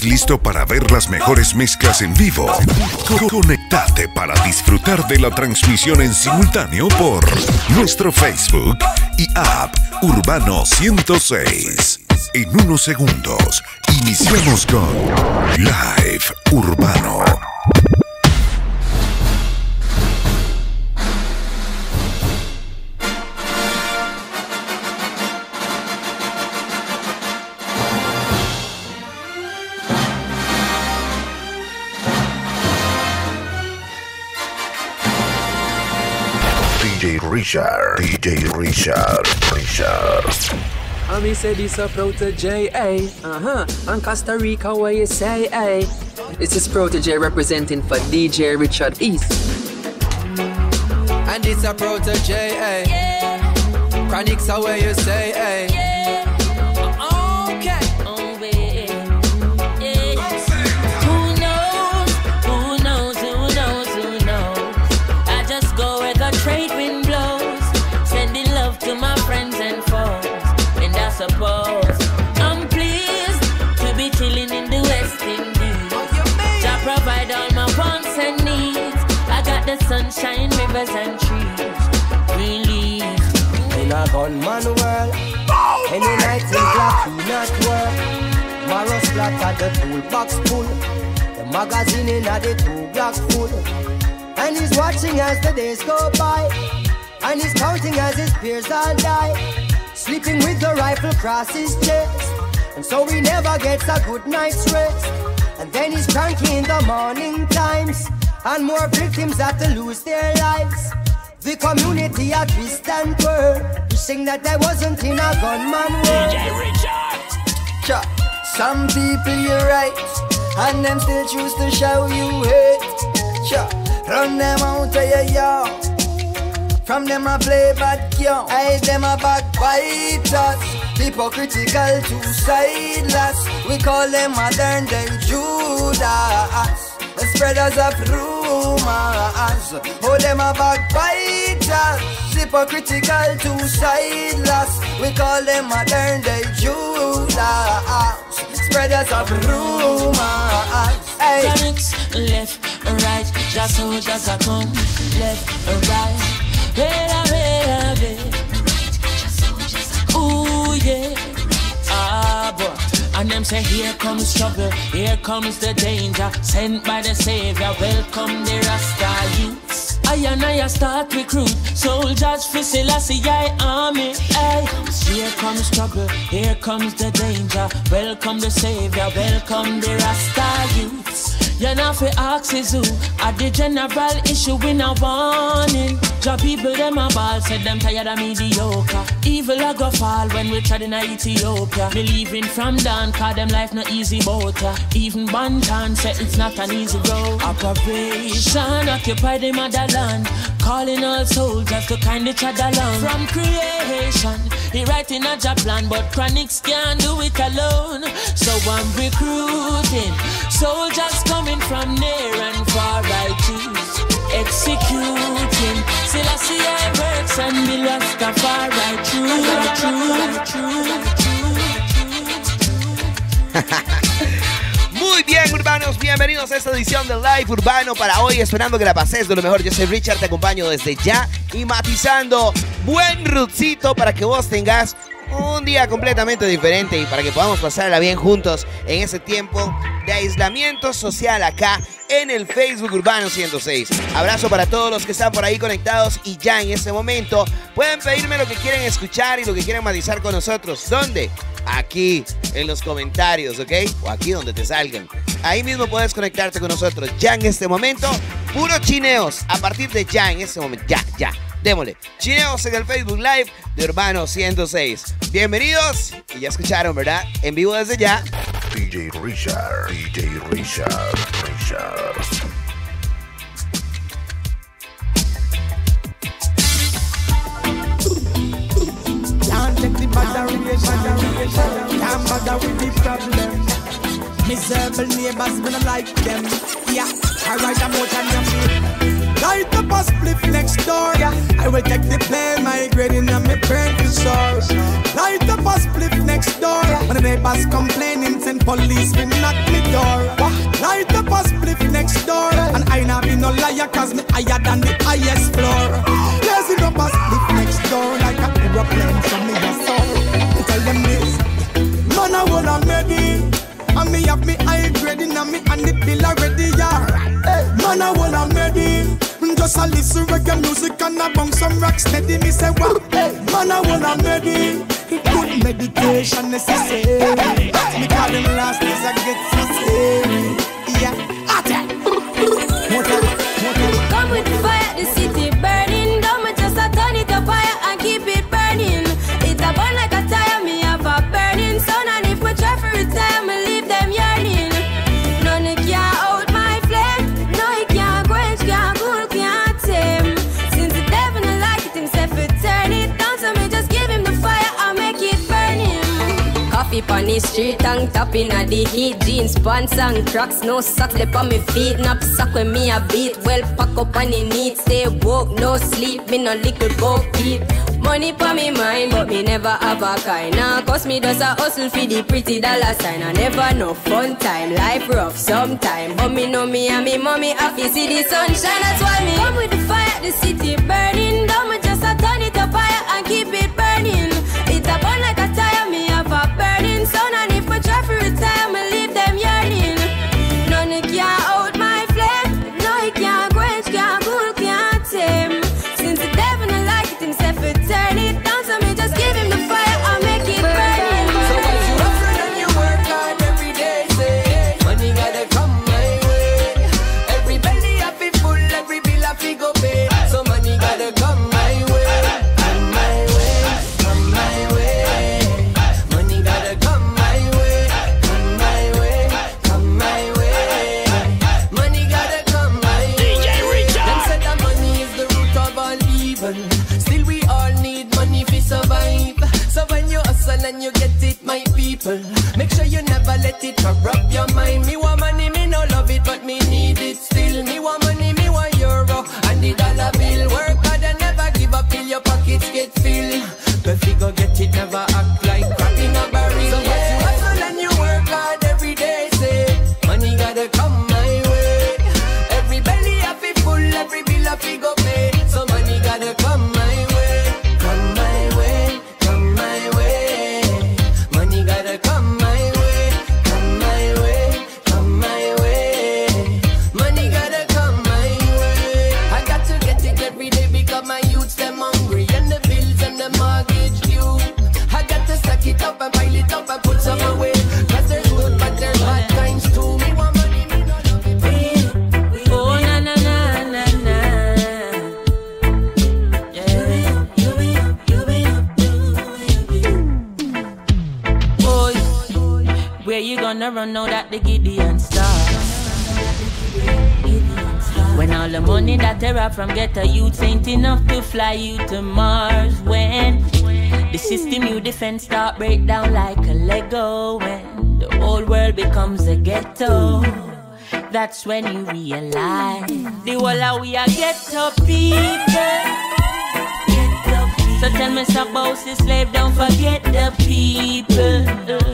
¿Estás listo para ver las mejores mezclas en vivo? Conectate para disfrutar de la transmisión en simultáneo por nuestro Facebook y app Urbano 106. En unos segundos, iniciamos con Live Urbano. DJ Richard. I me say this a Protege, and Costa Rica where you say, This is Protege representing for DJ Richard East. And it's a Protege, Chronics are where you say, Okay. I just go where the trade wind blows, sending love to my friends and foes. And I suppose I'm pleased to be chilling in the West Indies. I provide all my wants and needs. I got the sunshine, rivers and trees. Release in a gunman world. Any night in black, he not work. Tomorrow splat at the toolbox full. The magazine in at the 2 block full. And he's watching as the days go by. And he's counting as his peers all die. Sleeping with the rifle across his chest. And so he never gets a good night's rest. And then he's cranky in the morning times. And more victims have to lose their lives. The community a twist and twirl, wishing that I wasn't in a gunman world. DJ Richard. Some people you're right, and them still choose to show you hate. Run them out of your yard. From them I play bad game, I them a backbiters. Hypocritical, two-sideless. We call them modern day Judas. The spreaders of rumors. Oh, them a backbiters. Hypocritical, two-sideless. We call them modern day Judas. Spreaders of rumors. Hey. Chronics, left and right. Just so just a come. Left and right. Ooh, yeah. Ah, boy. And them say, here comes trouble, here comes the danger. Sent by the Savior, welcome the Rasta youths. I start recruit soldiers for Selassie army. Ay. Here comes trouble, here comes the danger. Welcome the Savior, welcome the Rasta youths. You're not for axes who at the general issue in a warning. Job people them a ball, said them tired of mediocre. Evil a go fall when we tried in Ethiopia. Believing from down, cause them life no easy boat. Even Bantan said it's not an easy road. Operation occupy the motherland, calling all soldiers to kind each other along. From creation, he writing a job plan, but Chronics can't do it alone. So I'm recruiting soldiers coming from near and far. I choose executing Selassie works and the Rastafari Muy bien, urbanos, bienvenidos a esta edición de Live Urbano para hoy, esperando que la pases de lo mejor. Yo soy Richard, te acompaño desde ya y matizando buen rootcito para que vos tengas un día completamente diferente y para que podamos pasarla bien juntos en ese tiempo de aislamiento social acá en el Facebook Urbano 106. Abrazo para todos los que están por ahí conectados y ya en este momento pueden pedirme lo que quieren escuchar y lo que quieren matizar con nosotros. ¿Dónde? Aquí en los comentarios, ¿ok? O aquí donde te salgan. Ahí mismo puedes conectarte con nosotros ya en este momento. Puro chineos a partir de ya en este momento. Ya. Démosle. Chineos en el Facebook Live de Urbano 106. Bienvenidos. Y ya escucharon, ¿verdad? En vivo desde ya. DJ Richard. Can't take the can't bother with the problem. Miserable neighbors when I like them. Yeah, I write a motion and feel. Light up a spliff next door. Yeah, I will take the plane, migrating on my brain to source. Light up a spliff next door. When the neighbors complaining, say send police to knock me door. Light up a spliff next door. And I not be no liar cause me higher than the highest floor. Blazing up a spliff next door like a aeroplane from me a soul. Tell them this, man I wanna medi. And me have me high grading and me and the bill already, yeah. Man I wanna medi. Just a listen reggae music and I bang some rock steady. Me say what? Man I wanna medi. Good meditation necessary. Me call them last days I get so scary. Yeah, come with the fire, the city burning. Don't just a turn it up fire and keep it burning. It a burn like a tire, me have a burning sun. And if me try for retire, me leave them yearning. None it can't out my flame. No it can't quench, can't cool, can't tame. Since the devil don't like it himself, it turn it down. So me just give him the fire and make it burn him. Coffee on the street, tongue tapping at the heat. Jeans, pants and cracks, no socks left on me feet. Nap sock when me a beat, well pack up on the neat. Stay woke, no sleep, me no little go keep. Money for me mind, but me never have a kind. Nah, cause me does a hustle for the pretty dollar sign. I never know fun time, life rough sometime. But me know me and me mommy happy see the sunshine. That's why me come with the fire, the city burning. Don't me just a turn it up fire and keep it burning. It a burn like a tire, me have a burning sun. And if me try for retire, me leave them yearning. None it can't out my flame. No it can't quench, can't cool, can't tame. Since the devil don't like it himself, it turn it down. So me just give him the fire and make it burning. So once you hustle and you work hard every day, say money gotta come my way. Every belly have it full, every bill have to go pay. So money gotta come my way, come my way, come my way. Money gotta come my way, come my way, come my way. Money gotta come my way. DJ Richard. Them said that money is the root of all evil. Still we all need money to survive. So when you hustle and you get it, my people, make sure you never let it corrupt your mind. Me want money, me no love it, but me need it still. Me want money, me want euro and the dollar bill. Work hard and never give up till your pockets get filled. But if you go get it, never act like crap in a barrel. So once you hustle and you work hard every day, say money gotta come my way. Every belly have it full, every bill have to go pay. So money gotta come my way, come my way, come my way. Money gotta come my way, come my way, come my way. Money gotta come my way. I got to get it every day because my youths them hungry and the bills and the mortgage due. I got to stack it up and pile it up and put some away. Cause there's good but there's bad times too. Me want money, me no love it. Oh na na na na na. Boy, where you gonna run now that the Gideon star? When all the money that they rob from ghetto youths ain't enough to fly you to Mars. When the system you defend start break down like a Lego. When the whole world becomes a ghetto, that's when you realize the whole of we are ghetto people. So tell me about the slave, don't forget the people.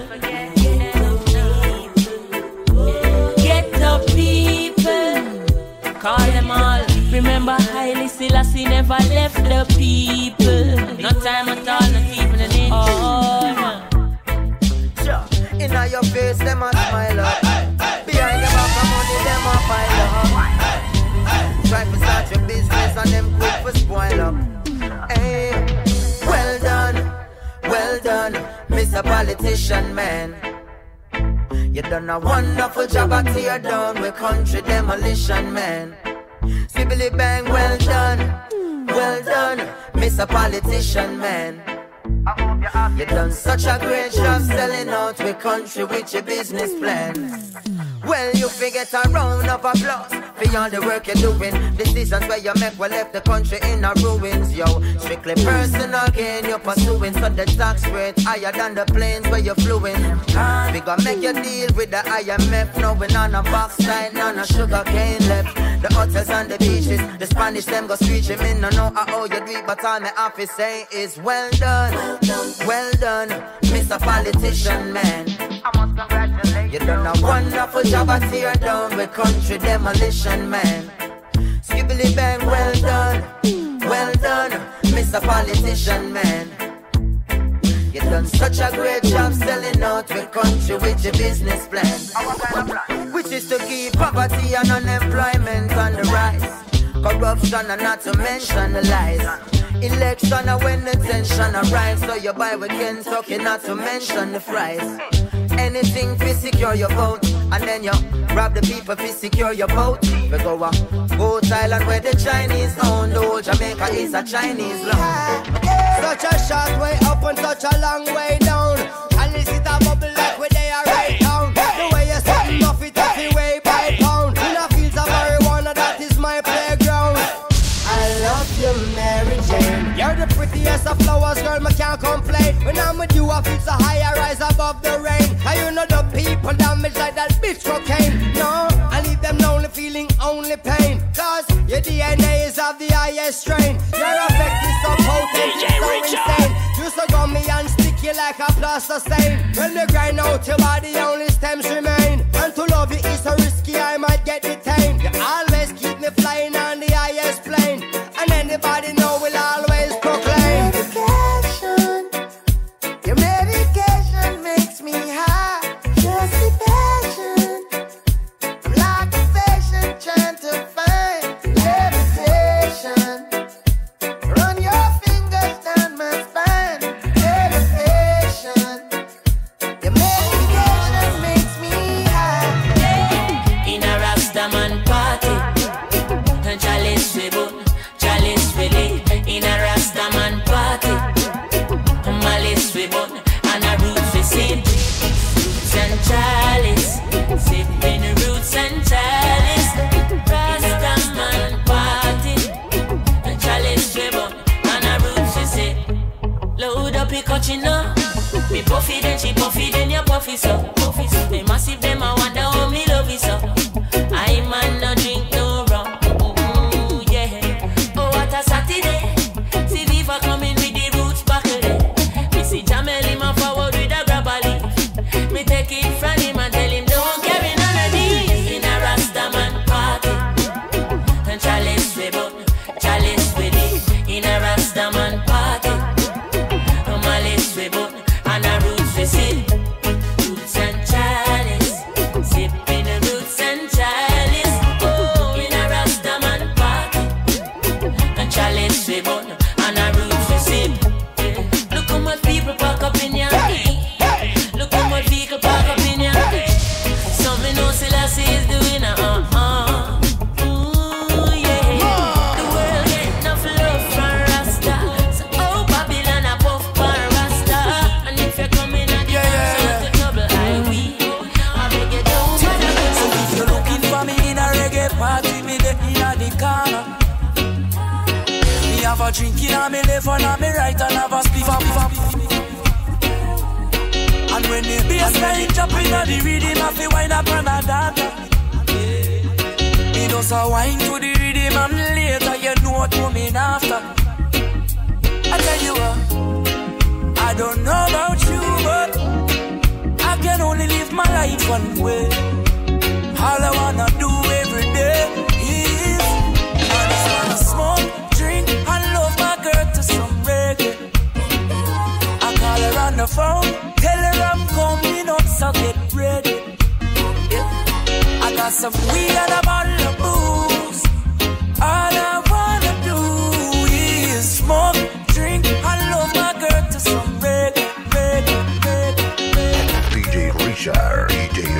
Ghetto people, call them all. Remember Haile Selassie never left the people. No time at all, not even an inch. Oh, no. Sure. Inna your face, them a smile up. Behind your back of money, them a pile up. Try to start your business and them quick for spoil up. Hey, well done, Mr. Politician Man. You done a wonderful job at tear down with country demolition, man. Sibbly bang, well done, Mr. Politician Man. You done such a great job selling out with country with your business plan. Well, you figure a round of applause for all the work you're doing. Decisions where you make will left the country in a ruins, yo. Strictly personal gain you're pursuing, so the tax rate higher than the planes where you're fluing. We gonna make you deal with the IMF, knowing on a backside, none of sugar cane left. The hotels and the beaches, the Spanish them go screeching. Me no know how you do it, but all my office say is well done, Mr. Politician Man. I must congratulate You done a wonderful job at tear down with country demolition man. Skibbly bang, well done, Mr. Politician man. You done such a great job selling out the country with your business plan, which is to keep poverty and unemployment on the rise, corruption and not to mention the lies. Election and when the tension arrives, so you buy with Kentucky, not to mention the fries. Anything to secure your vote, and then you rob the people to secure your vote. We go Goat Island where the Chinese own, the whole Jamaica is a Chinese land. Such a short way up and such a long way down, and this is a bubble like where they are right down. The way you set off it every way by pound. In a fields of marijuana, that is my playground. I love you, Mary Jane. You're the prettiest of flowers, girl, me can't complain. When I'm with you, I feel so high, I rise above the rain. And you know the people damaged like that bitch cocaine. No, I leave them lonely, feeling only pain. Cause your DNA is of the highest strain. Your effect is so potent, it's so insane. You so gummy and sticky like a plaster stain. When you grind out your body, only stems remain. And to love you is so risky, I might get detained. You always keep me flying on the highest plane. And anybody know will always proclaim. Medication, your medication makes me high. Just the passion, I'm like a patient trying to find levitation. Run your fingers down my spine. Levitation, your medication makes me high. In a Rastaman party, Chalice we boom, Chalice we lit. In a Rastaman party, Malice we boom, and a roots we sip. Roots and chalice, sipping roots and chalice. Rastaman party, Chalice we boom, and a roots we sip. Load up your cochino, me puffy then she puffy then you puffy so. They massive them I wonder how me love it so. I man no drink no rum. Saturday, see Viva coming with the roots buckle. Me see Jamel him a forward with a grab a leaf. Me take it from him and tell him don't carry none of these. In a Rastaman party, and Chalice we bun, Chalice we lit. In a Rastaman party, and Malice we bun, and a roots we sit. Roots and chalice, sipping the roots and chalice. Oh, in a Rastaman party, Chalice we bun, and a roots we sip. Look how much people pack up in ya. Look how much people pack up in ya. Some me know Selassie is the winner. Ooh yeah. The world get enough love from Rasta. So oh Babylon a puff for Rasta. And if you're coming at the dance with the trouble, I beg you don't bother. So if you're looking for me in a reggae party, me there in the corner. Me have a drink in me left and me right and have a spliff up. And when the bassline jumping on the rhythm, I feel wind up and a dance. Me does a wine to the rhythm and later you know what coming after. I tell you what, I don't know about you, but I can only live my life one way. All I wanna do every day is I just wanna smoke, drink, and love my girl to some reggae. I call her on the phone, tell her I'm coming up, so get ready. Yeah. I got some weed and a bottle of booze. All I wanna do is smoke, drink, and love my girl to some reggae, reggae, reggae. DJ Richard.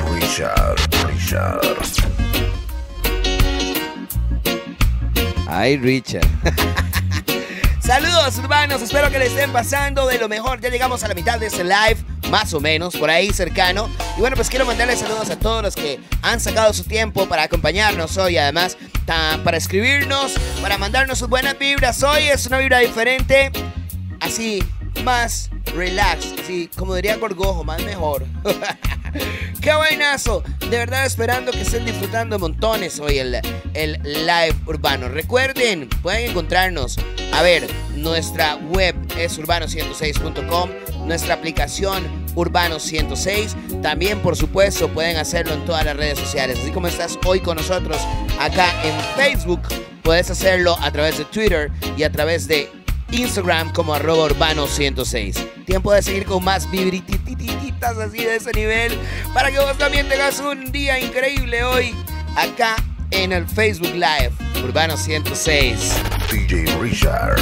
Ay, Richard. Saludos urbanos, espero que le estén pasando de lo mejor. Ya llegamos a la mitad de este live, más o menos, por ahí cercano. Y bueno, pues quiero mandarles saludos a todos los que han sacado su tiempo para acompañarnos hoy. Además, para escribirnos, para mandarnos sus buenas vibras. Hoy es una vibra diferente, así, más relax, así, como diría Gorgojo, más mejor. ¡Qué buenazo! De verdad esperando que estén disfrutando montones hoy el live urbano. Recuerden, pueden encontrarnos. A ver, nuestra web es urbano106.com. Nuestra aplicación Urbano 106. También, por supuesto, pueden hacerlo en todas las redes sociales. Así como estás hoy con nosotros acá en Facebook, puedes hacerlo a través de Twitter y a través de Instagram como @Urbano106. Tiempo de seguir con más vibritititas así de ese nivel para que vos también tengas un día increíble hoy acá en el Facebook Live Urbano 106. DJ Richard.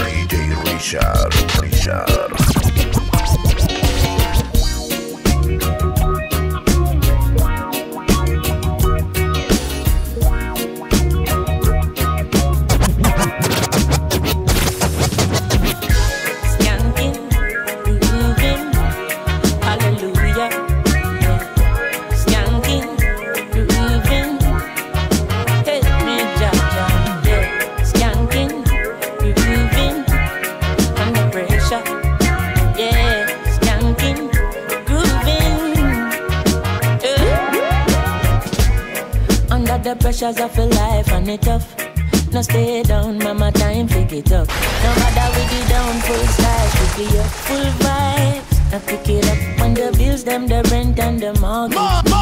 The pressures of your life and it tough. Now stay down, mama, time pick it up. No matter with the down, full style, pick it up, full vibes. Now pick it up when the bills, them, the rent and the mortgage.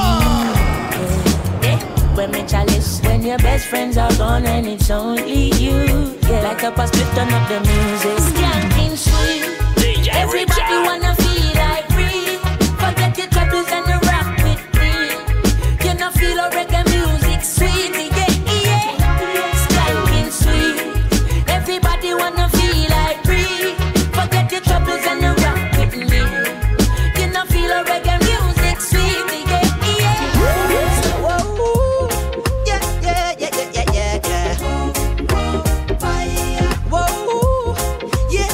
Yeah. When me chalice, when your best friends are gone and it's only you. Yeah. Like up a split, turn up the music. Skanking sweet. DJ everybody Richard. Wanna feel like free. Forget your troubles and the rock with me. You know feel a reggae music sweet, yeah. Skanking sweet. Everybody wanna feel like free. Forget your troubles and the rock with me. You know feel a reggae music sweet, yeah. Whoa, yeah. Fire. Whoa, yeah.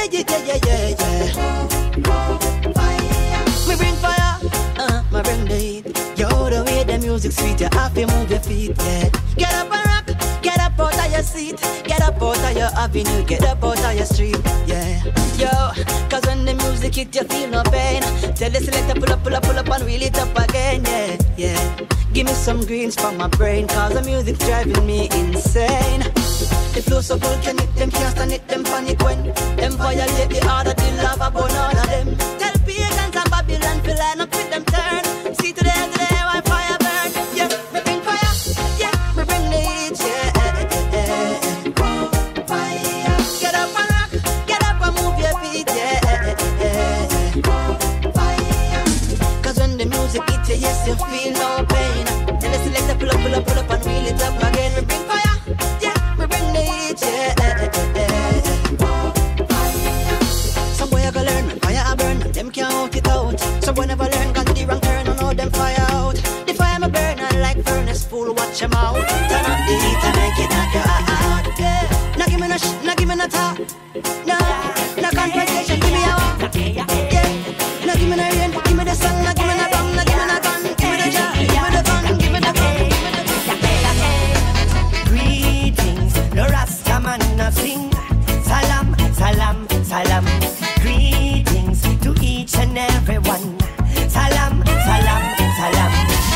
Fire. Me bring fire, me bring the heat. Yo, the way the music sweet, you have to move your feet, yeah. Get up and rock, get up out of your seat. Get up out of your avenue, get up out of your street, yeah. Yo, cause when the music hit, you feel no pain. Tell the selector pull up and wheel it up again, yeah. Give me some greens from my brain, cause the music's driving me insane. The flow so cool, can hit them, can't stand it, them panic when them violate the order, the lava burn all of them. Tell pagans and Babylon to line up with them turn. See to the end of the day, why fire burn, yeah. Me bring fire, yeah, me bring the heat, yeah. Fire, get up and rock, get up and move your feet, yeah. Fire, cause when the music hits you, yes, you feel no pain. Then the selector pull up and wheel it up again. Me bring fire, yeah, me bring the heat, yeah. Some boy I go learn, fire I burn, them can't out it out. Some boy never learn, got the wrong turn, and all them fire out. The fire me burn, and like furnace full, watch them out. Turn up the heat and make it knock you out, yeah. Now give me no now give me no talk, no conversation, give me a walk, yeah. Now give me no rain, give me the sun, now give me no gun, now give me no gun, give me the job, give me the gun, give me the gun. Greetings, the Rasta man a sing. Salam, salam, salam. Greetings to each and every one. Salam, salam, salam.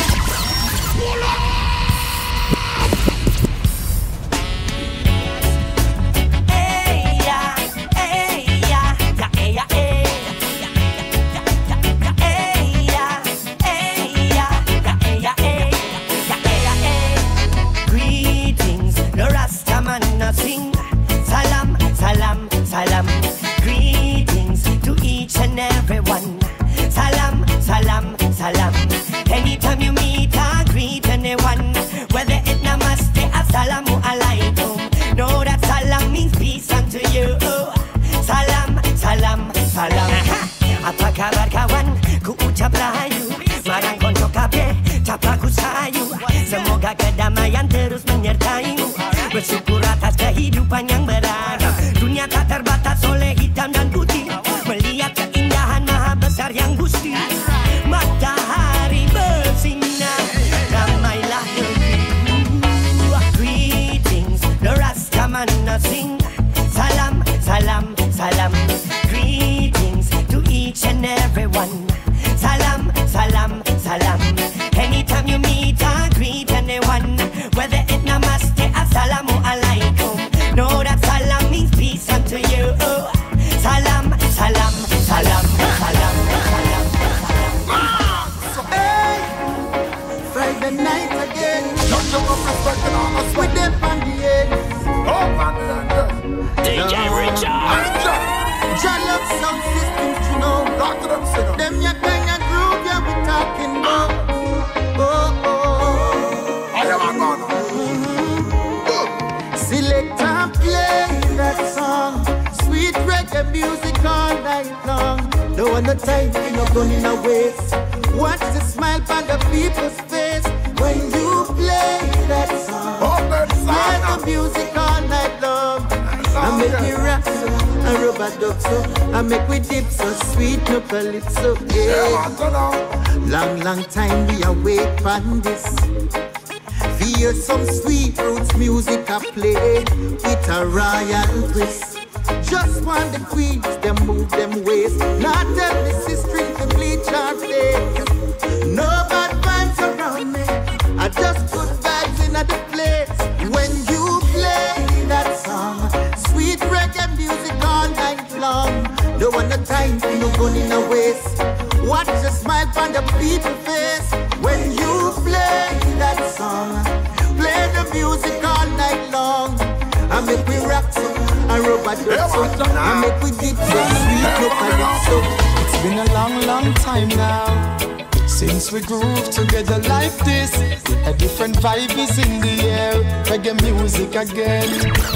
Greetings, the Rasta man a sing. Salam, salam, salam. Greetings to each and every one. Salam, salam, salam. Anytime you meet or greet anyone, whether it namaste or salamu alaikum, know that salam means peace unto you. Salam, salam, salam. Apa kabar kawan? Ku ucap rahayu, marang konco kabeh, capaku sayu. Semoga kedamaian terus menyertaimu. Bersyukur atas kehidupan yang beragam. Dunia tak terbatas oleh hitam dan putih. Melihat keindahan maha besar yang gusti. Matahari bersinar, ramailah negerimu. Greetings, the Rastaman sing. Salam, salam, salam. Greetings to each and every one. Salam, salam, salam. Anytime you meet or greet anyone, whether it namaste or salamu alaikum, know that salam and night again. Don't you up respecting all us with them on the end. Oh, man, DJ Richard. John love sound systems, you know. Talk to them, singer. Them ya kind of groove, yeah, we talking about. I am a gun. Select and play that song. Sweet reggae music all night long. Don't want no time, you no gun in a waste. Watch the smile on the people's face when you play that song. Play the music all night long. I make me rap so, I rub a duck so, I make we dip so sweet, no calypso. Yeah. Long time we await for this. Hear some sweet roots music I play with a royal twist. Just want the queens, them move them ways. Not tell the sisters to bleach our face. No bad vibes around me, I just put vibes in the place. When you play that song, sweet reggae music all night long. Don't want no time for no gun in a waste. Watch the smile on the people's face. When you play that song, play the music all night long. I make we rock so, I rub a duck so, I make we dip so, sweet look and it so. It's been a long time now since we groove together like this. A different vibe is in the air, reggae music again.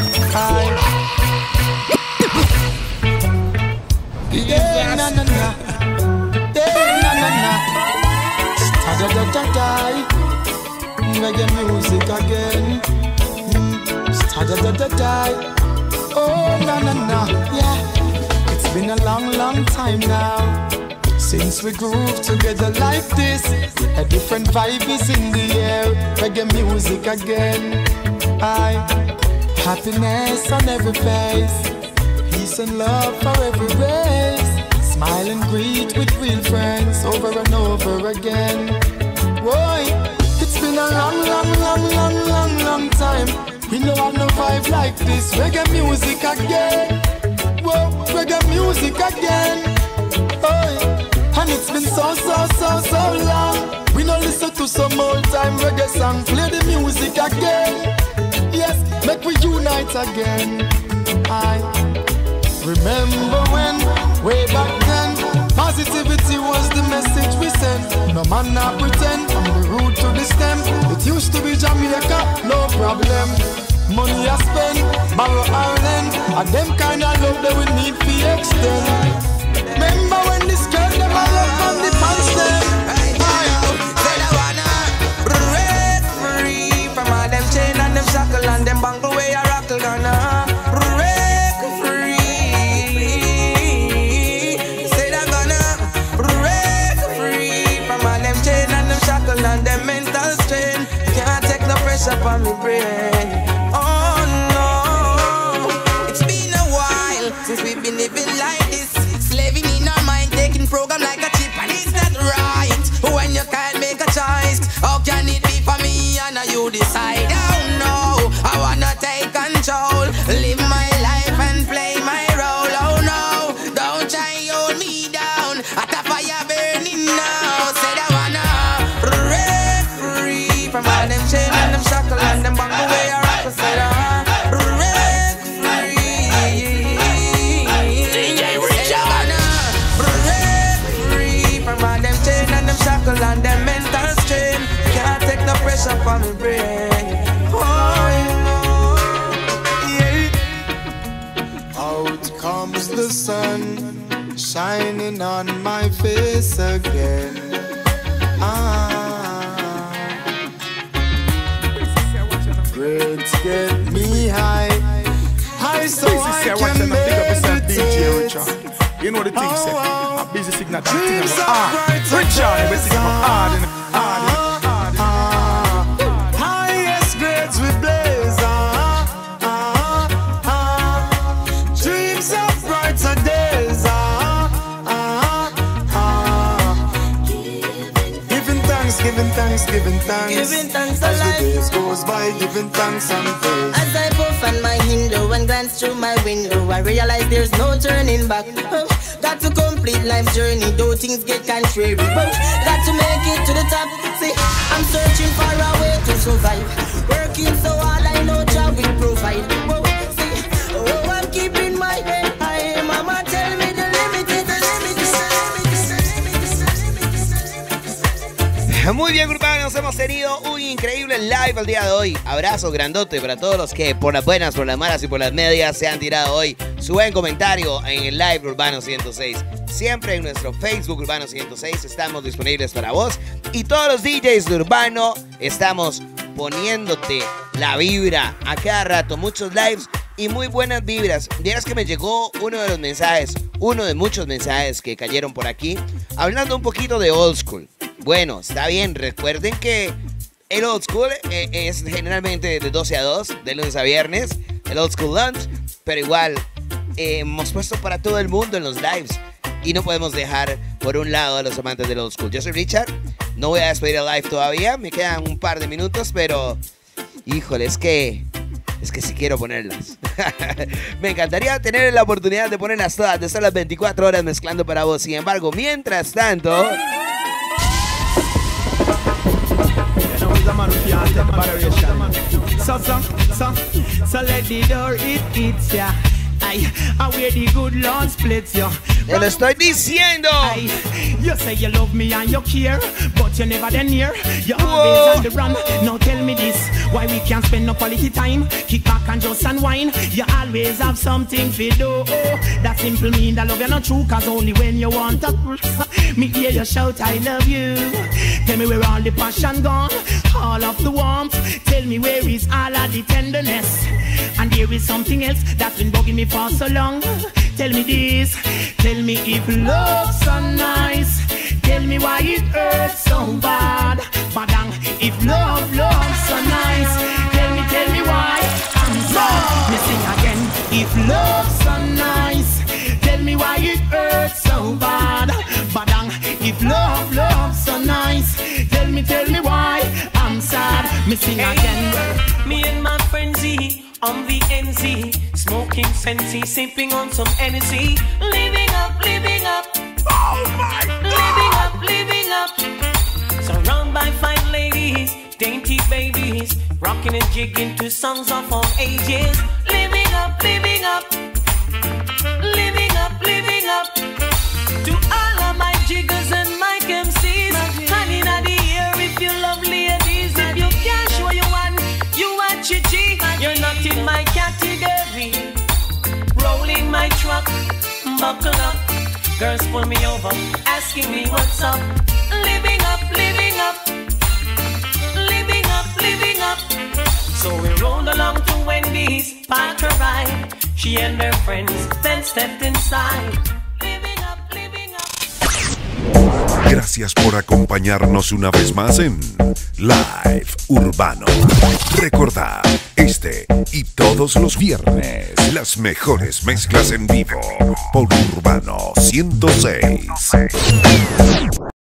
Yeah, na na na. Yeah, na na na. Sta-da-da-da-da. Reggae music again. Sta-da-da-da-da. Oh, na na na. Yeah. It's been a long time now since we groove together like this. A different vibe is in the air, reggae music again. Happiness on every face, peace and love for every race. Smile and greet with real friends over and over again. Boy, it's been a long time. We know have no vibe like this. Reggae music again. Whoa, reggae music again. Oh, and it's been so long. We no listen to some old time reggae song. Play the music again. Yes, make we unite again. I remember when, way back then, positivity was the message we sent. No man not pretend, from the root to the stem. It used to be Jamaica, no problem. Money I spend, borrow or lend, and them kind of love that we need to extend. Remember when this girl them a love from the pants them. Said I wanna break free from all them chain and them shackle and them bangle way I rockle gonna break free. Said I gonna break free from all them chain and them shackle and them mental strain. Can't take no pressure from me brain. Oh no, it's been a while since we've been living like this. Slaving in our mind, taking program like a chip, and it's not right when you can't make a choice. How can it be for me and you decide? Oh no, I wanna take control, live my life and play my role. Oh no, don't try hold me down. At a fire burning now. Said I wanna break free from all them chain and them shackle and them bang away. I said break free. DJ Richard. From all them chain and them shackle and them mental strain. Can't take no pressure from me brain. Oh, yeah. Out comes the sun, shining on my face again. Grades get me high so I can meditate. You know the thing, say, I'm busy signal that thing Dreams about Richard, we sing about hard. Highest grades we blaze. Dreams of brighter days. Giving thanks as the days goes by, giving thanks and praise. As I puff on my Hindu and glance through my window, I realize there's no turning back. Got to complete life's journey, though things get contrary. Got to make it to the top. See, I'm searching for a way to survive. Working so hard, I know job will provide. Whoa, see, oh, I'm keeping my head high. Mama tell me the limit is the limit is Muy bien, urbanos, hemos tenido un increíble live el día de hoy. Abrazo grandote para todos los que por las buenas, por las malas y por las medias se han tirado hoy su buen comentario en el live Urbano 106. Siempre en nuestro Facebook Urbano 106 estamos disponibles para vos. Y todos los DJs de Urbano estamos poniéndote la vibra a cada rato. Muchos lives y muy buenas vibras. Vieras que me llegó uno de los mensajes, uno de muchos mensajes que cayeron por aquí, hablando un poquito de old school. Bueno, está bien, recuerden que el old school es generalmente de 12 a 2, de lunes a viernes, el old school lunch, pero igual hemos puesto para todo el mundo en los lives y no podemos dejar por un lado a los amantes del old school. Yo soy Richard, no voy a despedir el live todavía, me quedan un par de minutos, pero híjole, es que sí quiero ponerlas. Me encantaría tener la oportunidad de ponerlas todas, de estar las 24 horas mezclando para vos. Sin embargo, mientras tanto... So let the door it hits ya. I wear the good Lord splits ya. Te lo estoy diciendo. You say you love me and you care, but you never then near. You always on the run. Now tell me this, why we can't spend no quality time? Kick back and just unwind. You always have something to do. That simple mean that love you not true, cause only when you want to me hear you shout I love you. Tell me where all the passion gone, all of the warmth. Tell me where is all of the tenderness. And there is something else that's been bugging me for so long. Tell me this, tell me if love's so nice. Tell me why it hurts so bad. Badang, if love's so nice. Tell me why I'm sad. Me sing again, if love's so nice. Tell me why it hurts so bad. Badang, if love's so nice. Tell me why I'm sad. Me sing again. Me and my friend Z on the NZ, smoking Fenty, sipping on some energy, living up. Oh my God! Living up. Surrounded by fine ladies, dainty babies, rocking and jigging to songs of all ages. Living up. To all of my jiggers and my MCs, honey in the air if you love ladies. If you can't show you one, you are chichi. You're not in my category. Rolling my truck, buckle up. Girls pull me over, asking me what's up. Living up. So we rolled along to Wendy's, parked her ride. She and her friends then stepped inside. Gracias por acompañarnos una vez más en Live Urbano. Recordá, este y todos los viernes, las mejores mezclas en vivo por Urbano 106.